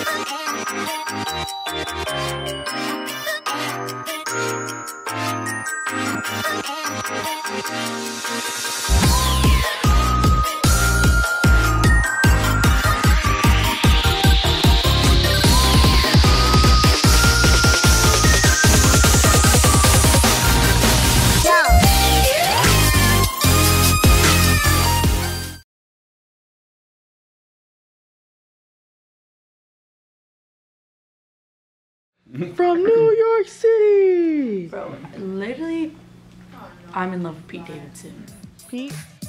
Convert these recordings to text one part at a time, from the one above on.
From New York City! Bro, literally, I'm in love with Pete Davidson. Pete?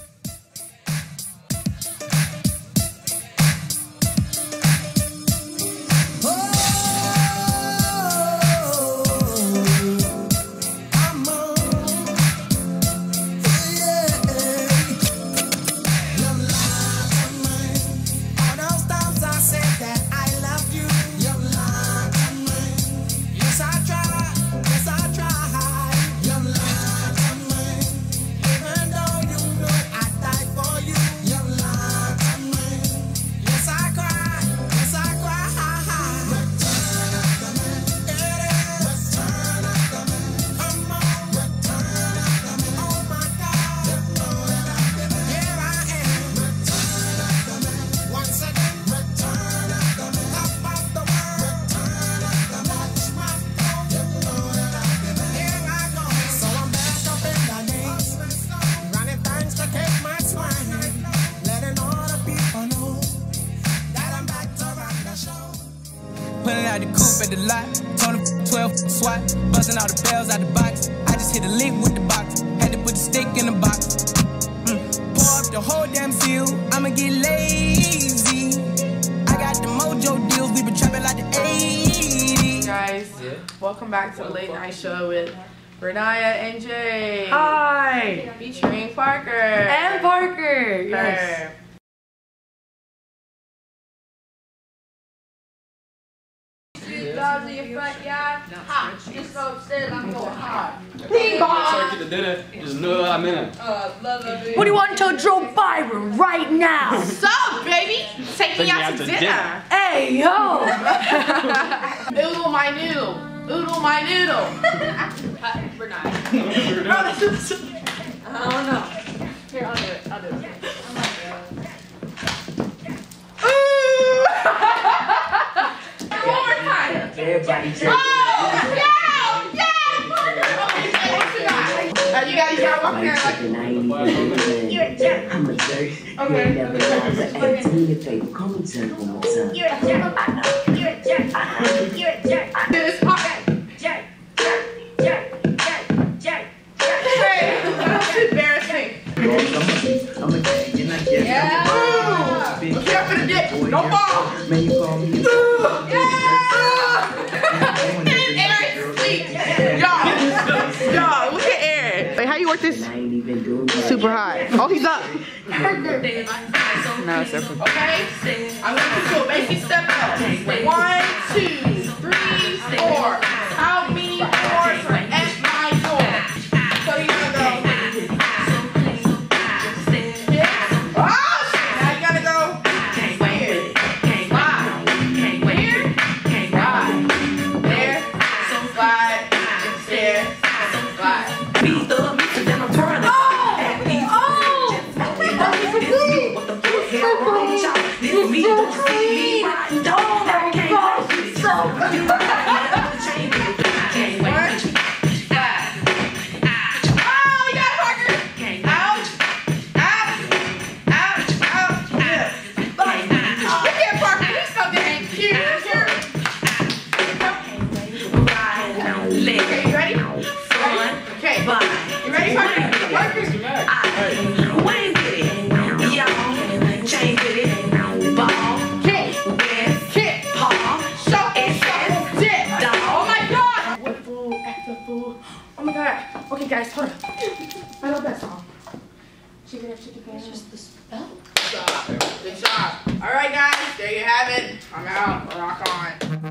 Pulling out the coupe at the lot, Tony 12 SWAT, busting all the bells out the box. I just hit a lick with the box, had to put the stick in the box. Pour up the whole damn seal, I'ma get lazy. I got the mojo deals, we been trapping like the 80s. Guys, welcome back to the late night show with Renaya and Jay. Hi! Featuring Parker. And Parker! Yes. Dogs in your front yard, hot. Just go upstairs, I'm going hot. Turkey to dinner, just know I'm in it. What do you want to tell Joe Byron right now? What's up, baby? Take me out to dinner. Hey, yo! Oodle my noodle. Oodle my noodle. Renaya. I don't know. Here, I'll do it. I'll do it. Everybody take Oh, yeah! You gotta walk there like... You're a jerk. I'm a jerk. Okay. You never lies. I add to the paper. Call me jerk one more time. You're a jerk. I know. You're a jerk. You're a jerk. This hot. Jerk. Jerk. Jerk. Jerk. Jerk. Jerk. Hey, that's embarrassing. I'm a jerk. You're not jerk. Yeah. Look out for the dick. Don't fall. Man, you call me. Y'all, look at Aaron. Wait, how you work this? Super high. Oh, he's up. No, it's up. Okay. I'm gonna do a basic step up. 1, 2, 3, 4. How many doors are at my door? So you're gonna go. Oh, now you gotta go. Here. 5. Here. 5. There. 5. There. 5. Okay guys, hold up. I love that song. Chicken it, chicken it. It's just the spell. Good job. Good job. Alright guys, there you have it. I'm out. Rock on.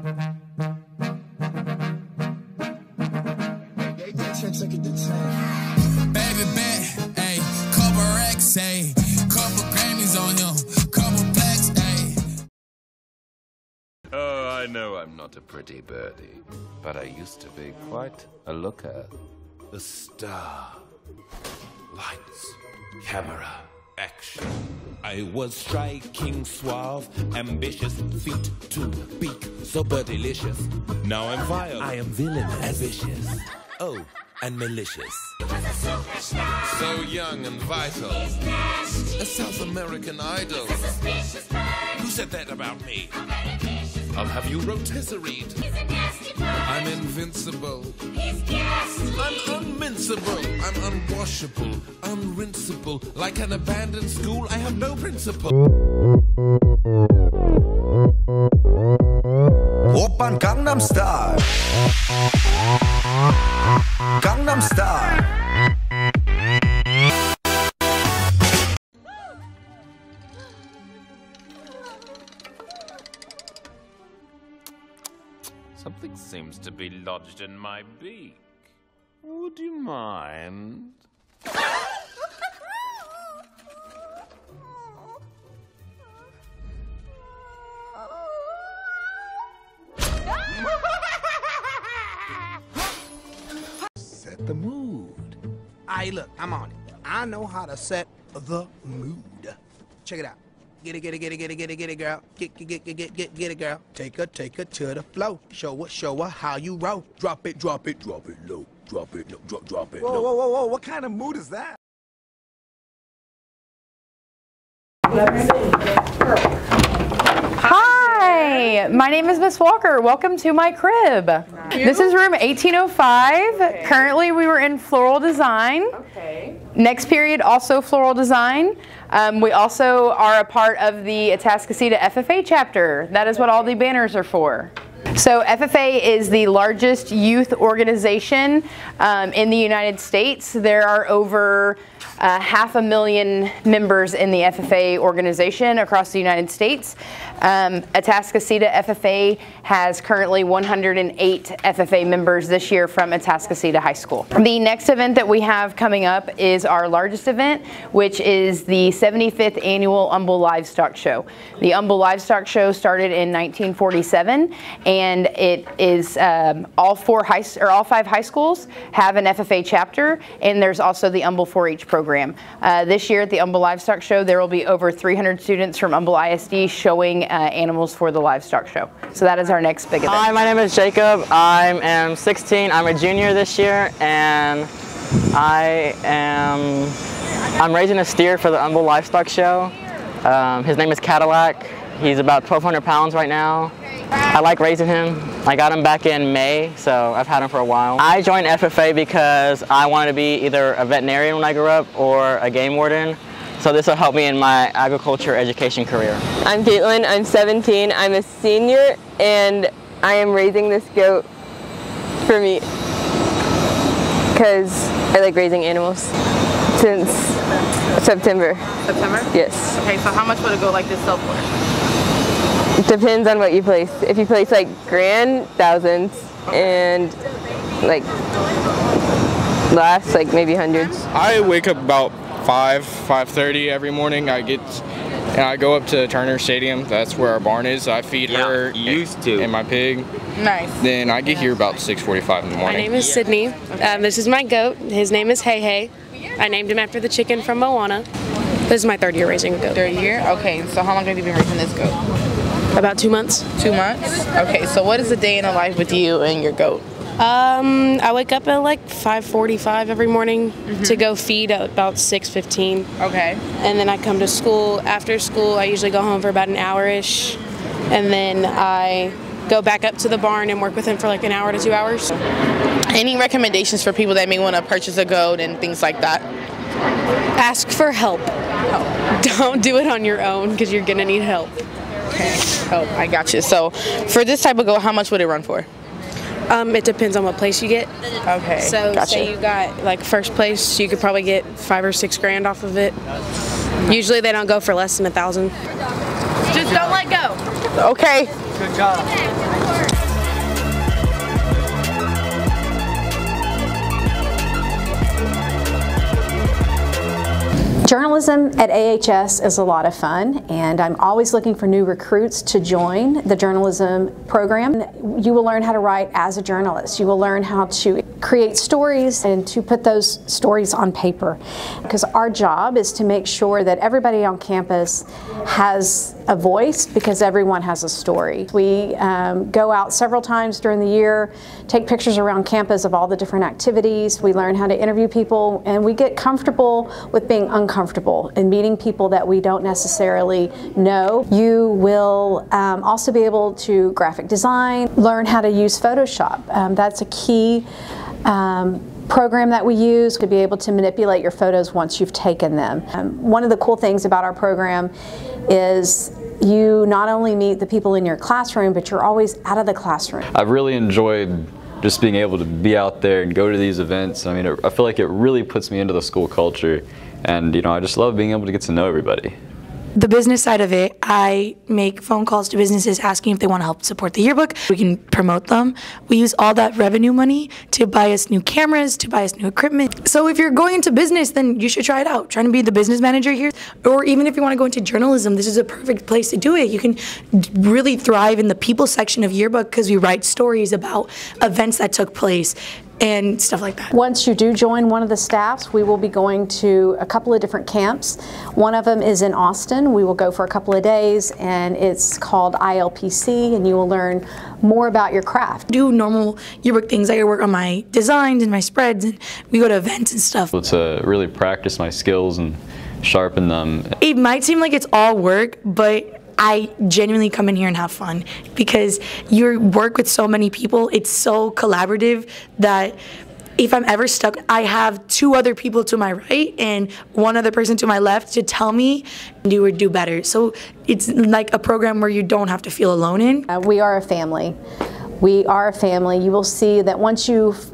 Baby bet, ayy, couple racks, ayy, couple Grammys on him, couple plaques, ayy. know I'm not a pretty birdie, but I used to be quite a looker. A star. Lights, camera, action. I was striking, suave, ambitious, feet to beak, so delicious. Now I'm vile, I am villainous and vicious. Oh, and malicious. So young and vital. A South American idol. Who said that about me? I'll have you rotisseried. I'm invincible. I'm unmincible. I'm unwashable. Unrinsable. Like an abandoned school, I have no principle. Oppan Gangnam Style. Gangnam Style. Something seems to be lodged in my beak. Would you mind? Set the mood. Aight, look, I'm on it. I know how to set the mood. Check it out. Get it, get it, get it, get it, get it, get it, girl. Get it, girl. Take her to the flow. Show her how you roll. Drop it low. Drop it low, drop it Whoa, low. whoa, whoa, whoa. What kind of mood is that? Hi, my name is Miss Walker. Welcome to my crib. This is room 1805. Okay. Currently we were in floral design. Okay. Next period also floral design. We also are a part of the Atascocita FFA chapter. That is what all the banners are for. So FFA is the largest youth organization in the United States. There are over 500,000 members in the FFA organization across the United States. Atascocita FFA has currently 108 FFA members this year from Atascocita High School. The next event that we have coming up is our largest event, which is the 75th annual Humble Livestock Show. The Humble Livestock Show started in 1947, and it is all five high schools have an FFA chapter, and there's also the Humble 4-H program. This year at the Humble Livestock Show, there will be over 300 students from Humble ISD showing animals for the livestock show. So that is our next big event. Hi, my name is Jacob. I am 16. I'm a junior this year, and I'm raising a steer for the Humble Livestock Show. His name is Cadillac. He's about 1,200 pounds right now. I like raising him. I got him back in May, so I've had him for a while. I joined FFA because I wanted to be either a veterinarian when I grew up or a game warden. So this will help me in my agriculture education career. I'm Caitlin, I'm 17, I'm a senior, and I am raising this goat for meat because I like raising animals since September. September? Yes. Okay, so how much would a goat like this sell for? It depends on what you place. If you place like grand, thousands, and like last, like maybe hundreds. I wake up about 5:30 every morning. I go up to Turner Stadium. That's where our barn is. I feed her and my pig. Nice. Then I get here about 6:45 in the morning. My name is Sydney. This is my goat. His name is Hey Hey. I named him after the chicken from Moana. This is my third year raising a goat. Third year? Okay, so how long have you been raising this goat? About 2 months. 2 months? Okay, so what is a day in the life with you and your goat? I wake up at like 5:45 every morning to go feed at about 6:15. Okay. And then I come to school. After school, I usually go home for about an hour-ish. And then I go back up to the barn and work with him for like an hour to 2 hours. Any recommendations for people that may want to purchase a goat and things like that? Ask for help. Don't do it on your own because you're going to need help. Okay. Oh, I got you. So for this type of goat, how much would it run for? It depends on what place you get. Okay. So gotcha. Say you got like first place, you could probably get $5 or $6 grand off of it. Usually they don't go for less than $1,000. Just don't let go. Okay. Good job. Journalism at AHS is a lot of fun, and I'm always looking for new recruits to join the journalism program. You will learn how to write as a journalist. You will learn how to create stories and to put those stories on paper. Because our job is to make sure that everybody on campus has a voice, because everyone has a story. We go out several times during the year, take pictures around campus of all the different activities. We learn how to interview people, and we get comfortable with being uncomfortable and meeting people that we don't necessarily know. You will also be able to graphic design, learn how to use Photoshop. That's a key program that we use to be able to manipulate your photos once you've taken them. One of the cool things about our program is you not only meet the people in your classroom, but you're always out of the classroom. I've really enjoyed just being able to be out there and go to these events. I mean, I feel like it really puts me into the school culture, and I just love being able to get to know everybody. The business side of it, I make phone calls to businesses asking if they want to help support the yearbook. We can promote them. We use all that revenue money to buy us new cameras, to buy us new equipment. So if you're going into business, then you should try it out. Trying to be the business manager here, or even if you want to go into journalism, this is a perfect place to do it. You can really thrive in the people section of yearbook because we write stories about events that took place and stuff like that. Once you do join one of the staffs, we will be going to a couple of different camps. One of them is in Austin. We will go for a couple of days, and it's called ILPC, and you will learn more about your craft. Do normal yearbook things. I work on my designs and my spreads, and we go to events and stuff. To really practice my skills and sharpen them. It might seem like it's all work, but I genuinely come in here and have fun because you work with so many people. It's so collaborative that if I'm ever stuck, I have two other people to my right and one other person to my left to tell me do or do better. So it's like a program where you don't have to feel alone in. We are a family. We are a family. You will see that once you've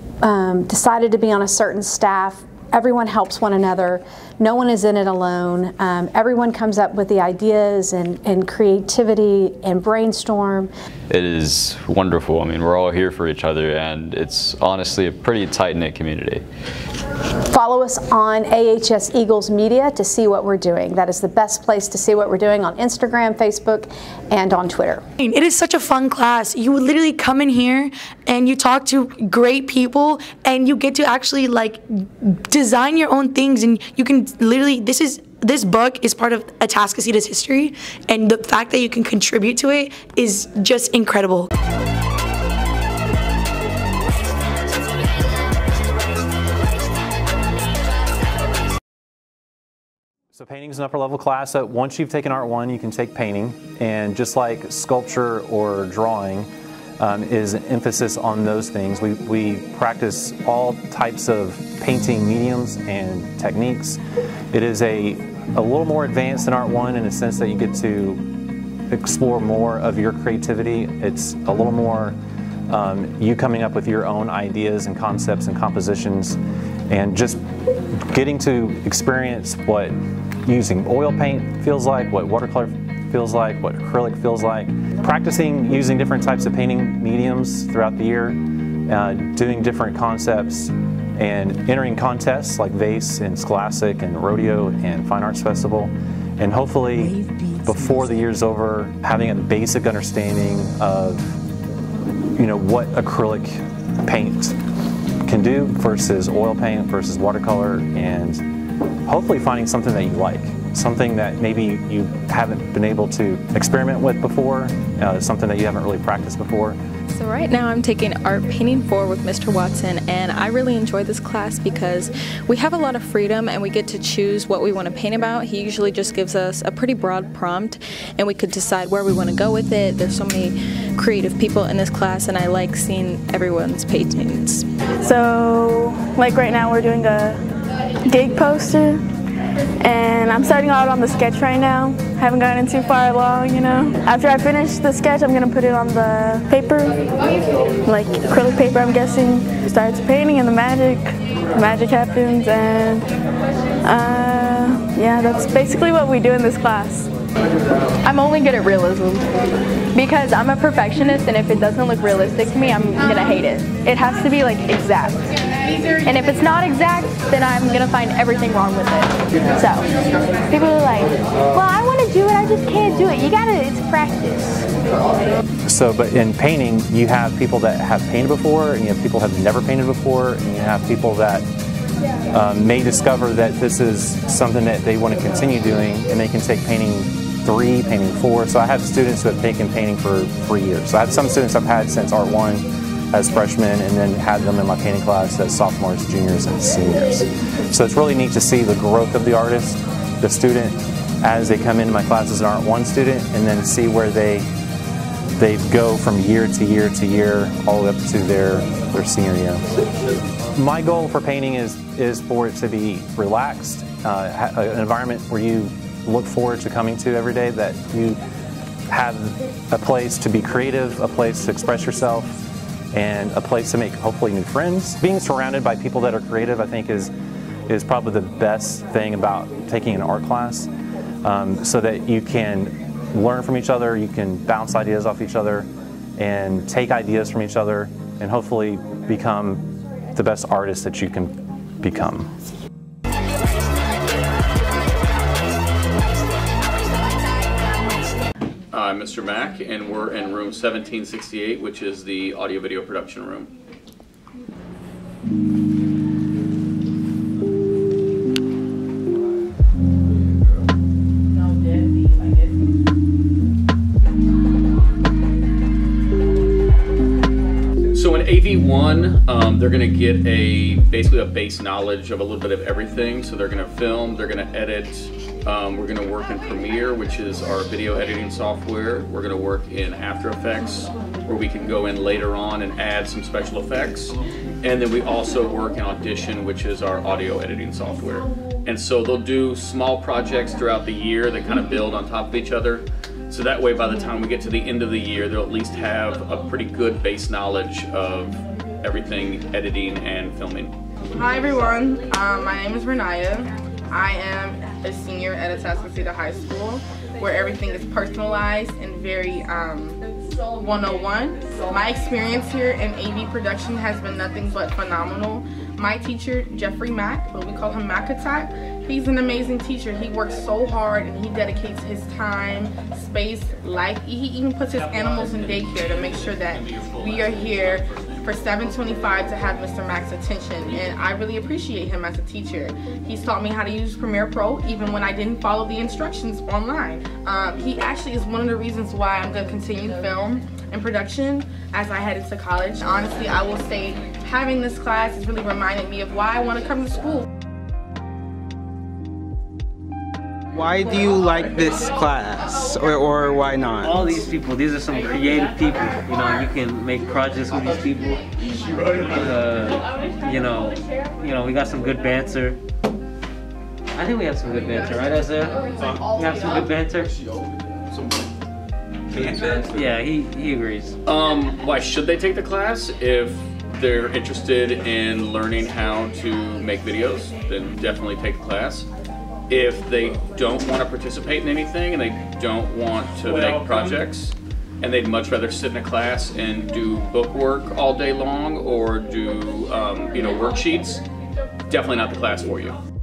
decided to be on a certain staff, everyone helps one another. No one is in it alone. Everyone comes up with the ideas and creativity and brainstorm. It is wonderful. I mean, we're all here for each other, and it's honestly a pretty tight-knit community. Follow us on AHS Eagles Media to see what we're doing. That is the best place to see what we're doing on Instagram, Facebook, and on Twitter. It is such a fun class. You would literally come in here and you talk to great people, and you get to actually like design your own things, and you can literally, this book is part of Atascocita's history, and the fact that you can contribute to it is just incredible. So painting is an upper level class. So once you've taken Art 1, you can take painting, and just like sculpture or drawing is an emphasis on those things. We practice all types of painting mediums and techniques. It is a little more advanced than Art 1 in the sense that you get to explore more of your creativity. It's a little more you coming up with your own ideas and concepts and compositions, and just getting to experience what using oil paint feels like, what watercolor feels like, what acrylic feels like. Practicing using different types of painting mediums throughout the year, doing different concepts, and entering contests like VASE and Scholastic and Rodeo and Fine Arts Festival. And hopefully, before the year's over, having a basic understanding of what acrylic paint can do versus oil paint versus watercolor, and hopefully finding something that you like, something that maybe you haven't been able to experiment with before, something that you haven't really practiced before. So right now I'm taking Art Painting 4 with Mr. Watson, and I really enjoy this class because we have a lot of freedom and we get to choose what we want to paint about. He usually just gives us a pretty broad prompt and we could decide where we want to go with it. There's so many creative people in this class, and I like seeing everyone's paintings. So like right now we're doing a gig poster, and I'm starting out on the sketch right now. Haven't gotten too far along, After I finish the sketch, I'm gonna put it on the paper, like acrylic paper, I'm guessing. Starts painting and the magic happens, and yeah, that's basically what we do in this class. I'm only good at realism because I'm a perfectionist, and if it doesn't look realistic to me, I'm gonna hate it. It has to be like exact. And if it's not exact, then I'm going to find everything wrong with it. So, people are like, well, I want to do it, I just can't do it. You got to, it's practice. So, but in painting, you have people that have painted before, and you have people that have never painted before, and you have people that may discover that this is something that they want to continue doing, and they can take painting 3, painting 4. So I have students who have taken painting for 3 years. So I have some students I've had since Art 1 as freshmen, and then had them in my painting class as sophomores, juniors, and seniors. So it's really neat to see the growth of the artist, the student, as they come into my class as an Art 1 student, and then see where they go from year to year to year, all the way up to their senior year. My goal for painting is for it to be relaxed, an environment where you look forward to coming to every day, that you have a place to be creative, a place to express yourself, and a place to make hopefully new friends. Being surrounded by people that are creative, I think, is probably the best thing about taking an art class, so that you can learn from each other, you can bounce ideas off each other, and take ideas from each other, and hopefully become the best artist that you can become. I'm Mr. Mack, and we're in room 1768, which is the audio-video production room. So in AV1, they're going to get basically a base knowledge of a little bit of everything. So they're going to film, they're going to edit, we're going to work in Premiere, which is our video editing software. We're going to work in After Effects, where we can go in later on and add some special effects. And then we also work in Audition, which is our audio editing software. And so they'll do small projects throughout the year that kind of build on top of each other. So that way, by the time we get to the end of the year, they'll at least have a pretty good base knowledge of everything editing and filming. Hi everyone, my name is Renaya. I am a senior at Atascocita High School, where everything is personalized and very 101. My experience here in AV production has been nothing but phenomenal. My teacher, Jeffrey Mack, but we call him Mack Attack, he's an amazing teacher. He works so hard and he dedicates his time, space, life. He even puts his animals in daycare to make sure that we are here for 7:25 to have Mr. Mack's attention, and I really appreciate him as a teacher. He's taught me how to use Premiere Pro even when I didn't follow the instructions online. He actually is one of the reasons why I'm going to continue film and production as I head into college. Honestly, I will say having this class has really reminded me of why I want to come to school. Why do you like this class, or why not? All these people, these are some creative people. You know, you can make projects with these people. You know, we got some good banter. I think we have some good banter, right, Isaiah? We have some good banter. Yeah, he agrees. Why should they take the class? If they're interested in learning how to make videos, then definitely take the class. If they don't want to participate in anything and they don't want to make projects, and they'd much rather sit in a class and do book work all day long or do worksheets, definitely not the class for you.